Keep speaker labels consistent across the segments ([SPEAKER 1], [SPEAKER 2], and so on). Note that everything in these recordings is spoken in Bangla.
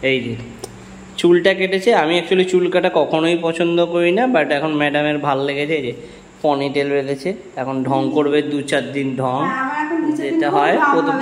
[SPEAKER 1] এই যে চুলটা কেটেছে। আমি অ্যাকচুয়ালি চুল কাটা কখনোই পছন্দ করি না, বাট এখন ম্যাডামের ভাল লেগেছে। যে পনিটেল বেঁধেছে, এখন ঢং করবে 2-4 দিন ঢং, যেটা হয় প্রথম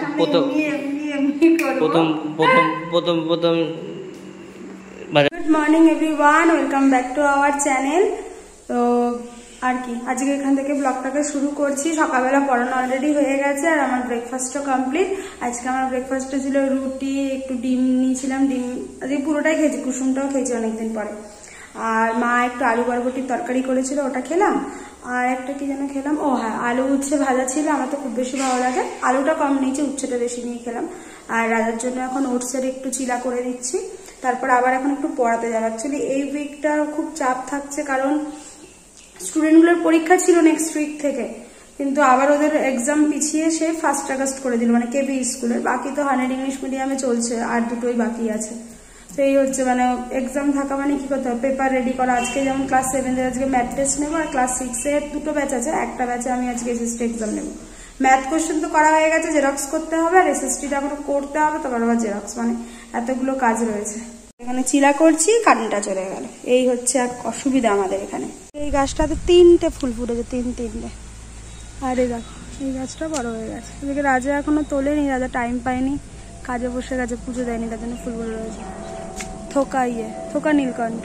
[SPEAKER 2] good morning everyone, welcome back to our channel. তো আর কি আজকে এখান থেকে ব্লগটাকে শুরু করছি। সকালবেলা পড়ানো অলরেডি হয়ে গেছে আর আমার ব্রেকফাস্টও কমপ্লিট। আজকে আমার ব্রেকফাস্টে ছিল রুটি, একটু ডিম নিয়েছিলাম। ডিম আজকে পুরোটাই খেয়েছি, কুসুমটাও খেয়েছি অনেকদিন পরে। আর মা একটু আলু বরবটির তরকারি করেছিল, ওটা খেলাম। আর একটা কি যেন খেলাম, ও হ্যাঁ আলু উচ্ছে ভাজা ছিল। আমার তো খুব বেশি ভালো লাগে, আলুটা কম নিয়েছি, উচ্ছেটা বেশি নিয়ে খেলাম। আর রাজার জন্য এখন ওটসের একটু চিলা করে দিচ্ছি। তারপর আবার এখন একটু পড়াতে যাবো। অ্যাকচুয়ালি এই উইকটা খুব চাপ থাকছে, কারণ স্টুডেন্টগুলোর পরীক্ষা ছিল নেক্সট উইক থেকে, কিন্তু আবার ওদের এক্সাম পিছিয়ে সে 1 আগস্ট করে দিল, মানে কেবি স্কুলের। বাকি তো 100 ইংলিশ মিডিয়ামে চলছে, আর দুটোই বাকি আছে। তো এই হচ্ছে মানে এক্সাম থাকা মানে কি করতে হবে, পেপার রেডি করা। আজকে যেমন ক্লাস 7 আজকে ম্যাথ টেস্ট নেবো, আর ক্লাস 6 দুটো ব্যাচ আছে, একটা ব্যাচে আমি আজকে এসএসটি এক্সাম নেবো। ম্যাথ কোশ্চেন তো করা হয়ে গেছে, জেরক্স করতে হবে, আর এসএসটিটা এখনো করতে হবে, তারপর আবার জেরক্স, মানে এতগুলো কাজ রয়েছে। এখানে চিলা করছি, কারেন্টটা চলে গেল। এই হচ্ছে এক অসুবিধা আমাদের এখানে। এই গাছটাতে 3টে ফুল ফুটেছে, তিনটে। আর এই দেখো, এই গাছটা বড় হয়ে গেছে। এদিকে রাজা এখনো তোলেনি, রাজা টাইম পায়নি, কাজে বসে গেছে, পুজো দেয়নি, তার জন্য ফুলগুলো রয়েছে। থোকা নীলকণ্ঠ।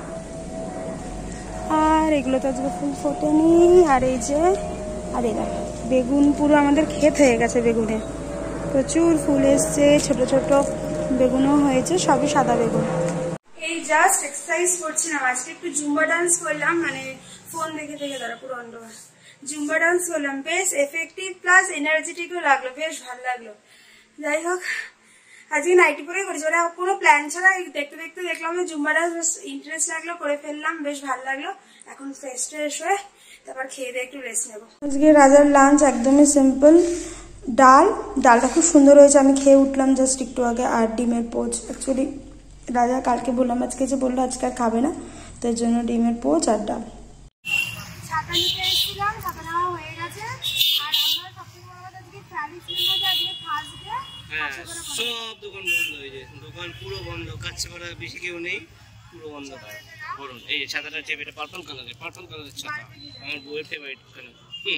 [SPEAKER 2] আর এগুলো তো আজকে ফুল ফোটেনি। আর এই যে, আর এই দেখো বেগুন, পুরো আমাদের ক্ষেত হয়ে গেছে বেগুনে, প্রচুর ফুল এসছে, ছোট ছোট বেগুনও হয়েছে, সবই সাদা বেগুন। এই জাস্ট এক্সারসাইজ করছিলাম, আজকে একটু জুম্বা ডান্স করলাম, মানে ফোন দেখে ধরা পুরো অন্ধকার। জুম্বা ডান্স করলাম, বেশ এফেক্টিভ প্লাস এনার্জেটিকও লাগলো, বেশ ভালো লাগলো। যাই হোক, আজকে নাইটি পরেই করেছি, মানে কোনো প্ল্যান ছাড়া দেখতে দেখতে দেখলাম যে জুম্বা ডান্স, ইন্টারেস্ট লাগলো, করে ফেললাম, বেশ ভালো লাগলো। এখন ফ্রেশ ট্রেশ হয়ে তারপর খেয়ে দিয়ে একটু রেস্ট নেবো। আজকে রাজার লাঞ্চ একদমই সিম্পল, ডালটা খুব সুন্দর হয়েছে, আমি খেয়ে উঠলাম জাস্ট একটু আগে। আর ডিমের পোচ, অ্যাকচুয়ালি রাজা কালকে বললাম আজকে, যে বললো আজকে আর খাবে না, তার জন্য ডিমের পোচ আর ডাল। ছাতা নিতে এসেছিলাম, ছাতা নেওয়া হয়ে গেছে। আর আমরা সবথেকে বড় কথা, আজকে ফ্রাইডে ছিল, আজকে ফার্স্ট ডে।
[SPEAKER 1] সব দোকান বন্ধ হয়ে যায়, দোকান পুরো বন্ধ, কাছাপাড়া বেশি কেউ নেই, পুরো বন্ধ। বলুন এই যে ছাতাটা চেপে, এটা পার্পল কালারের ছাতা, আমার বউয়ের ফেভারিট কালার।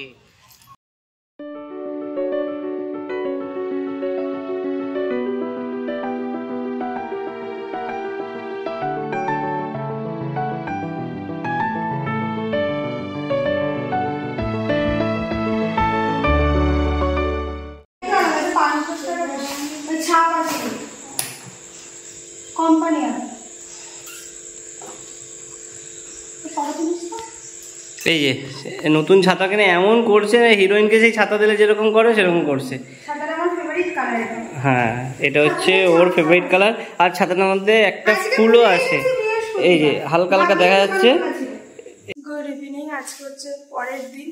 [SPEAKER 1] এই যে নতুন ছাতা কিনে এমন করছে, হিরোইনকে সেই ছাতা দিলে যেরকম করে সেরকম করছে। হ্যাঁ, এটা হচ্ছে ওর ফেভারিট কালার। আর ছাতাটার মধ্যে একটা ফুলও আছে, এই যে হালকা হালকা দেখা যাচ্ছে।
[SPEAKER 2] গুড ইভিনিং, আজকে হচ্ছে পরের দিন।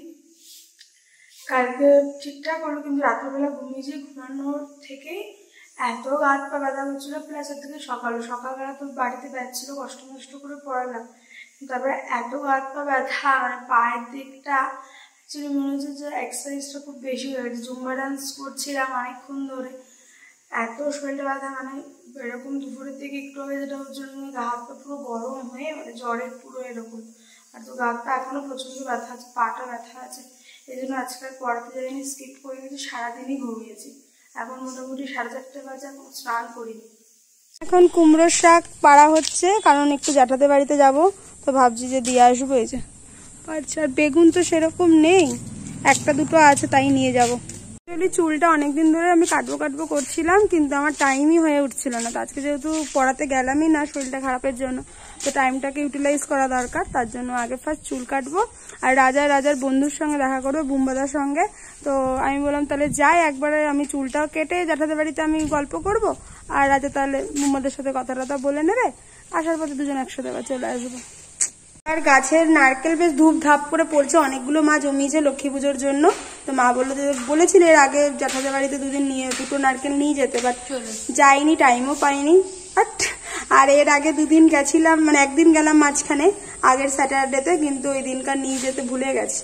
[SPEAKER 2] কালকে ঠিকঠাক হলো, কিন্তু রাত্রেবেলা ঘুমিয়েছি, ঘুমানোর থেকেই এত হাত পা ব্যথা করছিল, প্লাস এর থেকে সকালবেলা তো বাড়িতে যাচ্ছিল, কষ্ট করে পড়ালাম, তারপরে এত হাত পা ব্যথা, মানে পায়ের দিকটা অ্যাকচুয়ালি মনে হচ্ছে যে এক্সারসাইজটা খুব বেশি হয়ে গেছে। জুম্বা ডান্স করছিলাম অনেকক্ষণ ধরে, এত শরীরটা ব্যথা, মানে এরকম দুপুরের দিকে একটু আগে যেটা হচ্ছিল, গা হাত পা পুরো গরম হয়ে, মানে জ্বরের পুরো এরকম। আর তো গা হাত পা এখনো প্রচন্ড ব্যথা আছে, পাটা ব্যথা আছে। এই জন্য আজকাল পড়াতে যাইনি, স্কিপ করে গেছি, সারাদিনই ঘুমিয়েছি। এখন মোটামুটি 4:30 বাজে, এখন স্নান করিনি। এখন কুমড়োর শাক পাড়া হচ্ছে, কারণ একটু জ্যাঠাদের বাড়িতে যাব, তো ভাবছি যে দিয়ে আসবো। এই যে আচ্ছা, আর বেগুন তো সেরকম নেই, একটা দুটো আছে, তাই নিয়ে যাব। অ্যাকচুয়ালি চুলটা অনেকদিন ধরে আমি কাটবো করছিলাম, কিন্তু আমার টাইমই হয়ে উঠছিল না। তো আজকে যেহেতু পড়াতে গেলামই না শরীরটা খারাপের জন্য, তো টাইমটাকে ইউটিলাইজ করা দরকার, তার জন্য আগে ফার্স্ট চুল কাটবো। আর রাজার বন্ধুর সঙ্গে দেখা করবো, বুম্বাদার সঙ্গে। তো আমি বললাম তাহলে যাই একবারে, আমি চুলটাও কেটে জ্যাঠাদের বাড়িতে আমি গল্প করব, আর রাজা তাহলে বুম্বাদের সাথে কথা বলে নেবে, আসার পথে দুজন একসাথে আবার চলে আসবো। আর গাছের নারকেল বেশ ধূপ ধাপ করে পড়ছে, অনেকগুলো মা জমিয়েছে লক্ষ্মী পুজোর জন্য। তো মা বলেছিল এর আগে জ্যাঠাদের বাড়িতে দুটো নারকেল নিয়ে যেতে, বাট যাইনি, টাইমও পাইনি। আর এর আগে 2 দিন গেছিলাম, মানে একদিন গেলাম মাঝখানে আগের স্যাটারডেতে, কিন্তু ওই দিনকার নিয়ে যেতে ভুলে গেছি।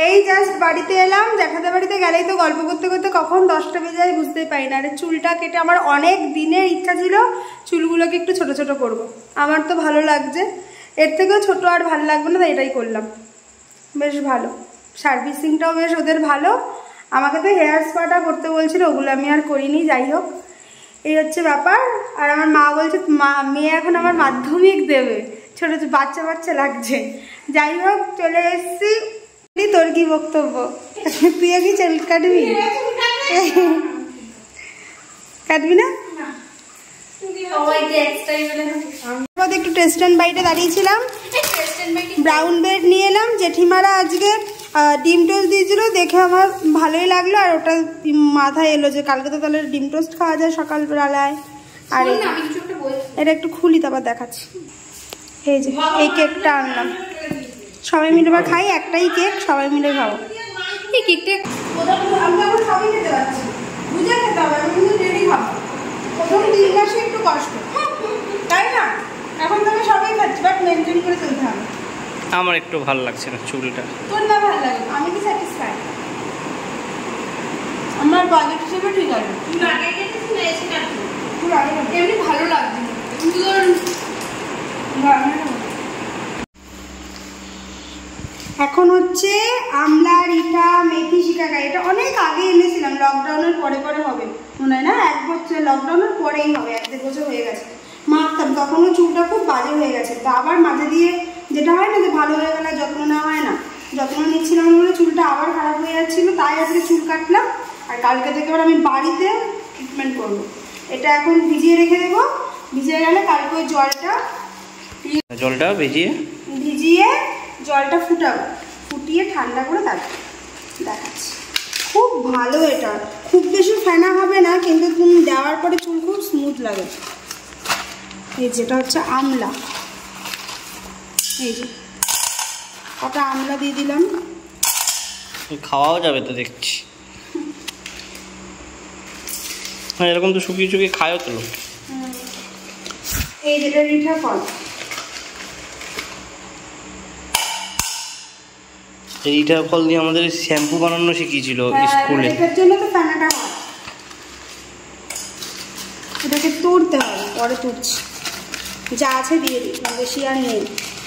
[SPEAKER 2] এই জাস্ট বাড়িতে এলাম, জ্যাঠাদের বাড়িতে গেলেই তো গল্প করতে করতে কখন 10টা বেজে যায় বুঝতেই পারি না। আর চুলটা কেটে আমার অনেক দিনের ইচ্ছা ছিল চুলগুলোকে একটু ছোট ছোট করব। আমার তো ভালো লাগছে, এর থেকেও ছোট আর ভালো লাগবে না, তাই এটাই করলাম। বেশ ভালো, সার্ভিসিংটাও বেশ ওদের ভালো। আমাকে তো হেয়ার স্পাটা করতে বলছিল, ওগুলো আমি আর করিনি। যাই হোক, এই হচ্ছে ব্যাপার। আর আমার মা বলছে মেয়ে এখন আমার মাধ্যমিক দেবে, ছোট ছোট বাচ্চা বাচ্চা লাগছে। যাই হোক, চলে এসছি। তোর কি বক্তব্য? তুই কি চুল কাটবি? কাটবি না? একটু টেস্ট অ্যান্ড বাইটে দাঁড়িয়েছিলাম, ব্রাউন ব্রেড নিয়ে এলাম। জেঠিমারা আজকে ডিম টোস্ট দিয়েছিল, দেখে আমার ভালোই লাগলো। আর ওটা মাথায় এলো যে কালকে তো তাহলে ডিম টোস্ট খাওয়া যায় সকালবেলায়। আর এটা একটু খুলি তারপর দেখাচ্ছি। এই যে এই কেকটা আনলাম, সবাই মিলে বা খাই, একটাই কেক, সবাই মিলে খাবো। এই কেকটা আমি এখন সবাই খেতে পারছি, বুঝে খেতে হবে, আমি কিন্তু ডেলি খাবো। প্রথম 3 মাসে একটু কষ্ট, তাই না? এখন তো আমি সবাই খাচ্ছি, বাট মেনটেন করে চলতে হবে।
[SPEAKER 1] আমার একটু ভালো লাগছে না চুলটা।
[SPEAKER 2] তোর না ভালো লাগে, আমি কি স্যাটিসফাই? আমার বাজেট হিসেবে ঠিক আছে। এমনি ভালো লাগছে কিন্তু এখন হচ্ছে আমলা, রিঠা, মেথি, শিকাকাই। এটা অনেক আগে এনেছিলাম, লকডাউনের পরে পরে হবে মনে হয় না, 1 বছর লকডাউনের পরেই হবে, 1-1.5 বছর হয়ে গেছে। মাখতাম, তখনও চুলটা খুব বাজে হয়ে গেছে। তো আবার মাঝে দিয়ে যেটা হয় না যে ভালো হয়ে গেলে যত্ন নেওয়া হয় না, যত্ন নিচ্ছিলাম বলে চুলটা আবার খারাপ হয়ে যাচ্ছিলো। তাই আজকে চুল কাটলাম, আর কালকে থেকে আবার আমি বাড়িতে ট্রিটমেন্ট করবো। এটা এখন ভিজিয়ে রেখে দেবো, ভিজিয়ে গেলে কালকে ওই জলটা ভিজিয়ে জলটা ফুটাবো, ফুটিয়ে ঠান্ডা করে তারপর দেখাচ্ছি। খুব ভালো, এটা খুব বেশি ফেনা হবে না, কিন্তু তুমি দেওয়ার পরে চুল খুব স্মুথ লাগে। এই যেটা হচ্ছে আমলা, এই যে কটা আমলা দিয়ে দিলাম।
[SPEAKER 1] খাওয়াও যাবে তো দেখছি, এরকম তো শুকিয়ে শুকিয়ে খায়ও তো।
[SPEAKER 2] এই যেটা রিঠা ফল,
[SPEAKER 1] এইটা ফল দিয়ে আমাদের শ্যাম্পু বানানো শিখিয়েছিল স্কুলে।
[SPEAKER 2] এটার জন্য তো ফেনাটা হয়, এটাকে তুলতে হবে, পরে তুলছি। যা আছে দিয়ে দিই, বেশি আর নেই।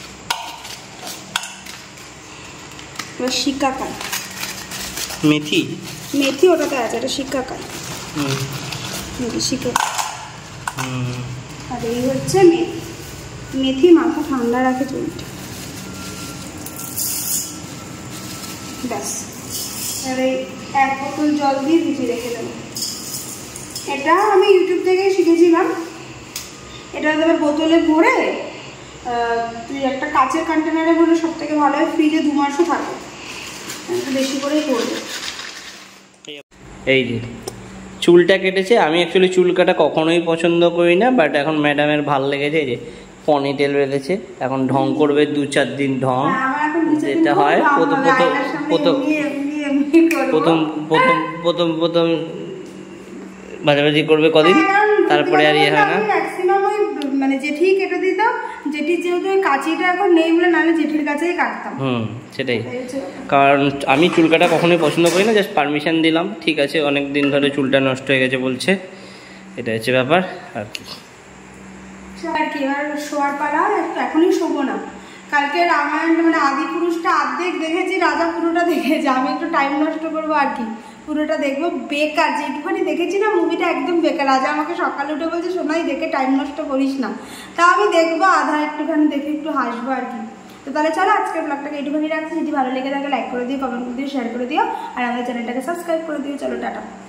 [SPEAKER 2] এবার শিকাকাই,
[SPEAKER 1] মেথি
[SPEAKER 2] ওটাতে আছে, এটা শিকাকাই, শিকাকাই। আর এই হচ্ছে মেথি, মাথা ঠান্ডা রাখে চুলটা। ব্যাস, আর এই 1 বোতল জল দিয়ে ভিজিয়ে রেখে দেবো। এটা আমি ইউটিউব থেকে শিখেছিলাম। এটা আবার বোতলে ভরে তুই একটা কাচের কন্টেনারে ভরে সব থেকে ভালো হয়, ফ্রিজে 2 মাসও থাকে, বেশি করেই করবে।
[SPEAKER 1] এই যে চুলটা কেটেছে, আমি অ্যাকচুয়ালি চুল কাটা কখনোই পছন্দ করি না, বাট এখন ম্যাডামের ভাল লেগেছে। যে পনিটেল বেঁধেছে, এখন ঢং করবে 2-4 দিন ঢং, যেটা হয় প্রথম বাজাবাজি করবে কদিন, তারপরে আর ইয়ে হয় না।
[SPEAKER 2] ম্যাক্সিমাম ওই মানে জেঠি কেটে দিত, জেঠির যেহেতু ওই কাঁচিটা এখন নেই বলে, নাহলে জেঠির কাছেই কাটতাম।
[SPEAKER 1] সেটাই, কারণ আমি চুল কাটা কখনোই পছন্দ করি না, জাস্ট পারমিশন দিলাম, ঠিক আছে অনেক দিন ধরে চুলটা নষ্ট হয়ে গেছে বলছে, এটা হচ্ছে ব্যাপার আর কি।
[SPEAKER 2] এবার শোয়ার পালা, এখনই শোবো না। কালকে রামায়ণ মানে আদি পুরুষটা অর্ধেক দেখেছি, রাজা পুরোটা দেখেছি। আমি একটু টাইম নষ্ট করবো আর কি, পুরোটা দেখবো। বেকার যেটুখানি দেখেছি না, মুভিটা একদম বেকার। রাজা আমাকে সকালে উঠে বলছে, সোনাই দেখে টাইম নষ্ট করিস না। তা আমি দেখবো, আধা একটুখানি দেখে একটু হাসবো আর কি। তো তাহলে চলো আজকের ব্লগটাকে একটুখানি রাখছি। যদি ভালো লেগে থাকে লাইক করে দিও, কমেন্ট করে দিও, শেয়ার করে দিও, আর আমাদের চ্যানেলটাকে সাবস্ক্রাইব করে দিও। চলো টাটা।